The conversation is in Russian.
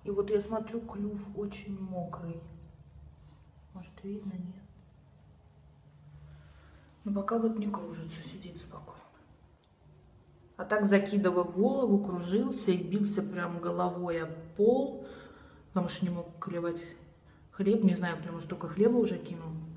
И вот я смотрю, клюв очень мокрый. Может, видно, нет? Но пока вот не кружится, сидит спокойно. А так закидывал голову, кружился и бился прям головой об пол, потому что не мог клевать хлеб. Не знаю, прямо столько хлеба уже кинул.